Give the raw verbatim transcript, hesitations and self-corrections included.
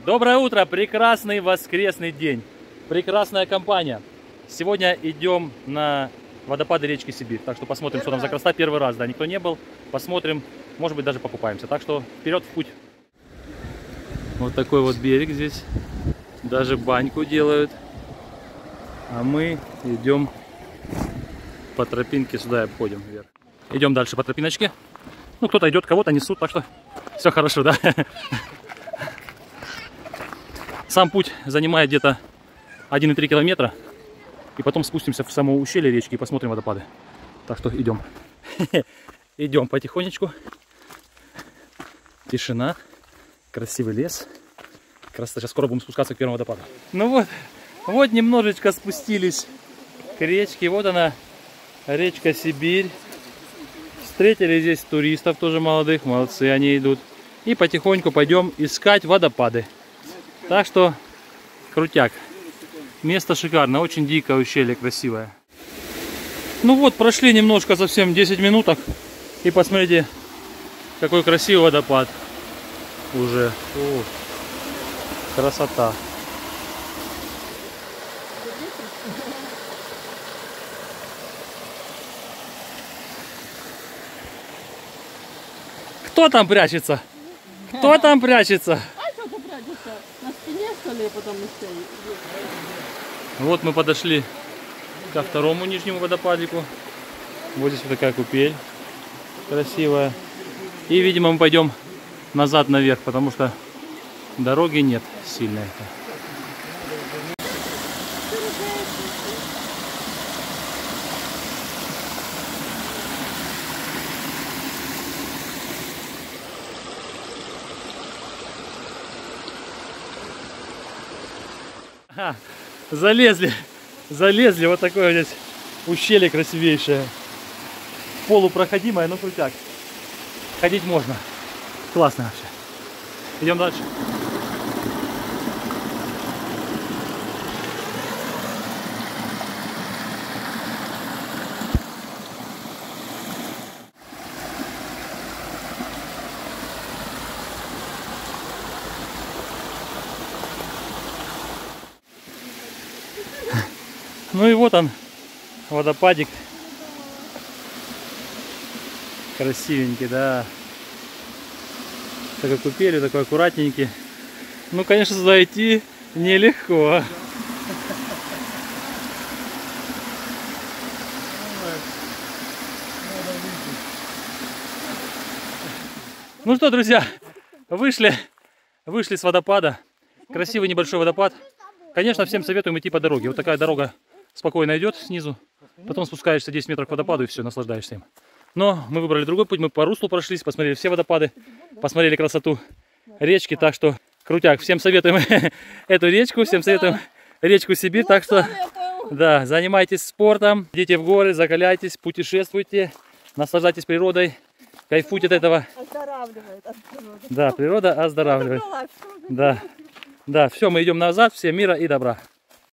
Доброе утро, прекрасный воскресный день, прекрасная компания. Сегодня идем на водопады речки Сибирь, так что посмотрим, что там за красота. Первый раз, да, никто не был, посмотрим, может быть даже покупаемся, так что вперед в путь. Вот такой вот берег здесь, даже баньку делают, а мы идем по тропинке сюда и обходим вверх. Идем дальше по тропиночке, ну кто-то идет, кого-то несут, так что все хорошо, да. Сам путь занимает где-то один и три километра. И потом спустимся в само ущелье речки и посмотрим водопады. Так что идем. Идем потихонечку. Тишина. Красивый лес. Красота. Сейчас скоро будем спускаться к первому водопаду. Ну вот, вот немножечко спустились к речке. Вот она, речка Сибирь. Встретили здесь туристов тоже молодых. Молодцы, они идут. И потихоньку пойдем искать водопады. Так что крутяк. Место шикарное, очень дикое ущелье, красивое. Ну вот, прошли немножко, совсем десять минуток. И посмотрите, какой красивый водопад. Уже. О, красота. Кто там прячется? Кто там прячется? На спине, что ли, потом еще. Вот мы подошли ко второму нижнему водопадику. Вот здесь вот такая купель красивая. И, видимо, мы пойдем назад наверх, потому что дороги нет сильной. А, залезли, залезли, вот такое здесь ущелье красивейшее, полупроходимое, но крутяк, ходить можно, классно вообще. Идем дальше. Ну и вот он, водопадик. Красивенький, да. Такой купель, такой аккуратненький. Ну, конечно, сюда идти нелегко. Ну что, друзья, вышли, вышли с водопада. Красивый небольшой водопад. Конечно, всем советуем идти по дороге. Вот такая дорога спокойно идет снизу, потом спускаешься десять метров к водопаду и все, наслаждаешься им. Но мы выбрали другой путь, мы по руслу прошлись, посмотрели все водопады, посмотрели красоту речки, так что крутяк. Всем советуем эту речку, всем советуем речку Сибирь, так что да, занимайтесь спортом, идите в горы, закаляйтесь, путешествуйте, наслаждайтесь природой, кайфуйте от этого. Оздоравливает. Да, природа оздоравливает. Да, да, все, мы идем назад, всем мира и добра.